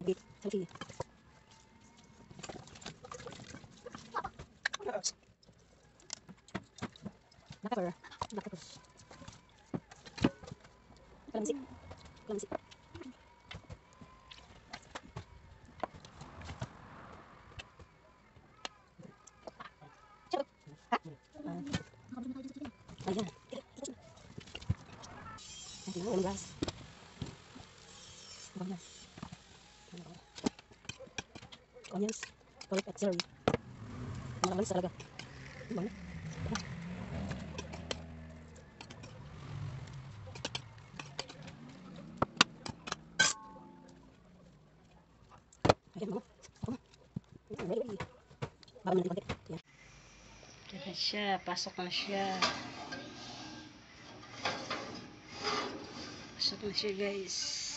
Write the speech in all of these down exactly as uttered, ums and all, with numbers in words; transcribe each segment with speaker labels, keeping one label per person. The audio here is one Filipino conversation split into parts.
Speaker 1: Gate. Selfie. Black pepper. Black pepper. Kalamansi. Kalamansi. Ayan. Ayan, lemongrass. Onions. Onions. Garlic at celery. Mga laman talaga. Ibang na. Ayan mga. Ako na. Ready, ready. Bago na natin konti. Ayan. Ayan na siya. Pasok na siya. Pasok na siya guys.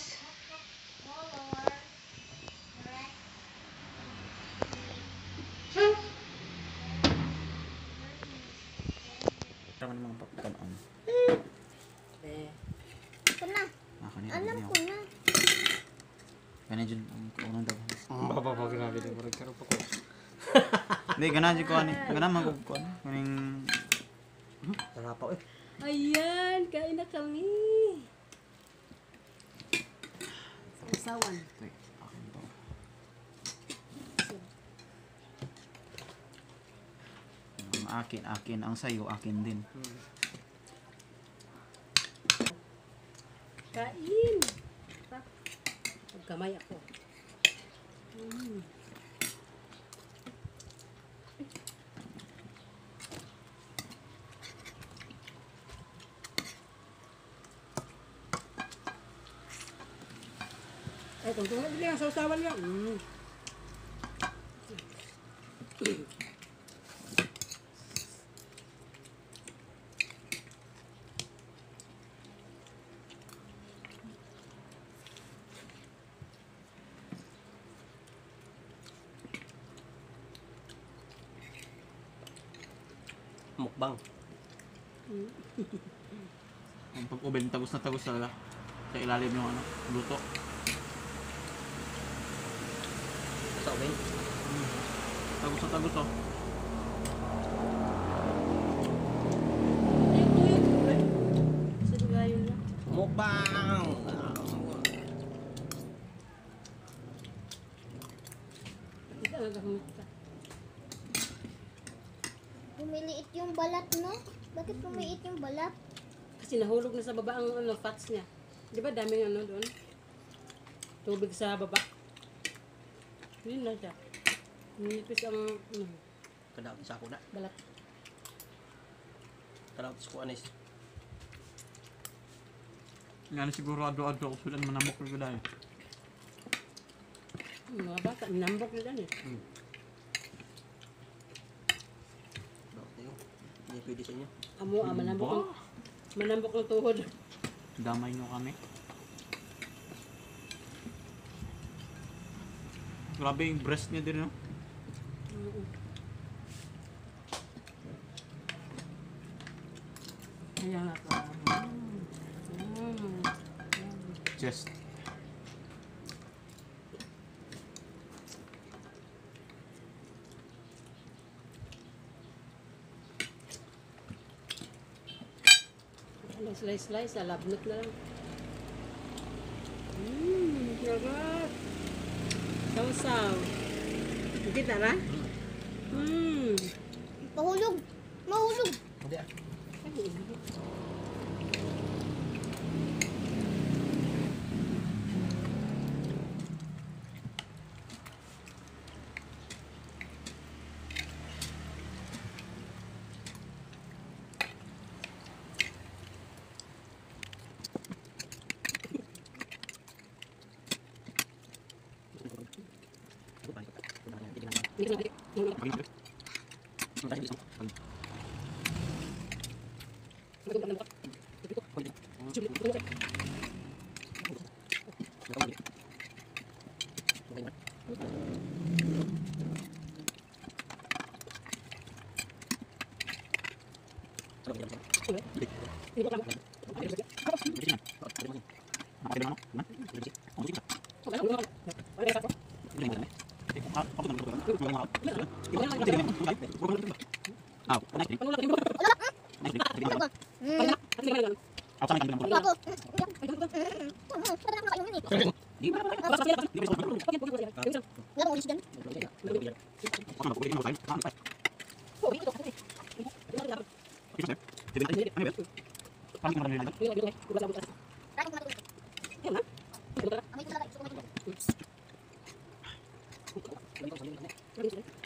Speaker 2: Naman mga pagkakaan.
Speaker 1: Eh.
Speaker 3: Ito na. Alam ko na.
Speaker 2: Ganyan dyan ang unang daw.
Speaker 4: Baba pa grabe din. Parang karoon pa ko.
Speaker 2: Hindi, ganyan dyan ko. Ganyan magkuk ko. Ganyan.
Speaker 4: Narapaw eh.
Speaker 1: Ayan, kain na kami. Usawan.
Speaker 2: Ito eh. Akin to. Ang akin, akin. Ang sayo, akin din.
Speaker 1: Kain. Pagkamay ako. Mm. Ay, kung tungkol lang, sausawan lang. Mm.
Speaker 4: Mukbang.
Speaker 2: Ang pag-uben, tagos na tagos talaga. Sa ilalim yung ano, luto.
Speaker 4: Sa oven.
Speaker 2: Tagos na tagos oh.
Speaker 1: Sa dugayon lang.
Speaker 4: Mukbang!
Speaker 1: Ito ang gagamit ka.
Speaker 3: Pumiliit yung balat, no? Bakit pumiliit yung balat?
Speaker 1: Kasi nahulog na sa baba ang ano, fats niya. Di ba daming ano doon? Tubig sa baba. Yun lang siya. Nilipis ang ano,
Speaker 4: Kadapit sa ako na.
Speaker 1: balat.
Speaker 4: Kadapit sa kuanis.
Speaker 2: Nga na siguro ado-ado ako sulan manamok ko gulay.
Speaker 1: Yung mga bata, minambok na dyan eh.
Speaker 4: Bakit yun? Hindi pwede sa inyo.
Speaker 1: Amo, ah, manambok ang, manambok ng tuhod.
Speaker 2: Damay nyo kami. Grabe yung breast niya din, no?
Speaker 1: Mm. Kaya nga pa. Mm. Mm.
Speaker 2: Chest.
Speaker 1: Ano, slice slice, alabnot na lang. Mmm, sarap. Sausaw. Kita ba? Mmm.
Speaker 3: Mahulog! Mahulog!
Speaker 4: Hindi ah.
Speaker 1: Ano?
Speaker 2: Ah, nice drink.
Speaker 1: Ano lang yung
Speaker 2: Nice drink. Drink lang.
Speaker 3: Hmm.
Speaker 1: At hindi naman.
Speaker 2: Ako sa akin kami ng
Speaker 3: Ako. Hmm, Pwede na ako kainin eh.
Speaker 2: Di ba?
Speaker 1: Basta sa
Speaker 2: Di ba?
Speaker 3: Wala bang ulis dyan?
Speaker 2: Ako na, pwede mo tayo. Ah, tayo. Okay, sir. Sige, tayo. Ano ba? Parang hindi mo namin nalagay.
Speaker 3: Try ko na ito.
Speaker 1: Yan ha.
Speaker 3: Amoy ko talaga. Gusto ko na ito.
Speaker 1: Yan ha.